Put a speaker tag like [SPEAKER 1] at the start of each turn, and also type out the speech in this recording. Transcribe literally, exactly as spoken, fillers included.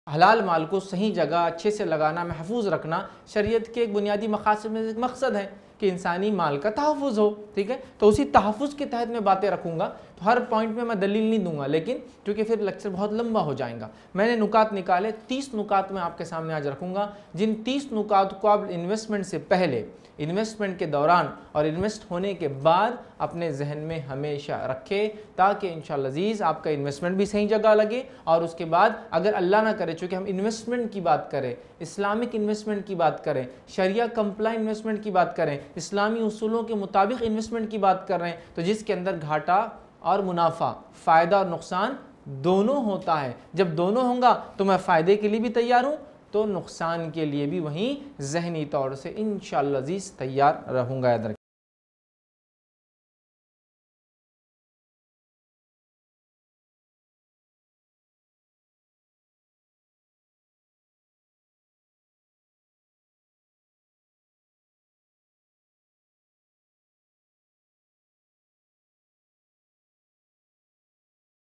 [SPEAKER 1] हलाल माल को सही जगह अच्छे से लगाना, महफूज रखना शरीयत के एक बुनियादी मकासद में एक मकसद है कि इंसानी माल का तहफ़्फ़ुज़ हो। ठीक है, तो उसी तहफ़्फ़ुज़ के तहत मैं बातें रखूँगा। तो हर पॉइंट में मैं दलील नहीं दूंगा, लेकिन क्योंकि फिर लेक्चर बहुत लंबा हो जाएगा, मैंने नुकात निकाले, तीस नुकात मैं आपके सामने आज रखूँगा, जिन तीस नुकात को आप इन्वेस्टमेंट से पहले, इन्वेस्टमेंट के दौरान और इन्वेस्ट होने के बाद अपने जहन में हमेशा रखें, ताकि इंशाअल्लाह अज़ीज़ आपका इन्वेस्टमेंट भी सही जगह लगे। और उसके बाद अगर अल्लाह ना करे, चूँकि हम इन्वेस्टमेंट की बात करें, इस्लामिक इन्वेस्टमेंट की बात करें, शरिया कंप्लाई इन्वेस्टमेंट की बात करें, इस्लामी उसूलों के मुताबिक इन्वेस्टमेंट की बात कर रहे हैं, तो जिसके अंदर घाटा और मुनाफा, फ़ायदा और नुकसान दोनों होता है। जब दोनों होंगे तो मैं फ़ायदे के लिए भी तैयार हूँ, तो नुकसान के लिए भी वहीं ज़हनी तौर से इंशाअल्लाह अज़ीज़ तैयार रहूँगा। याद रखें।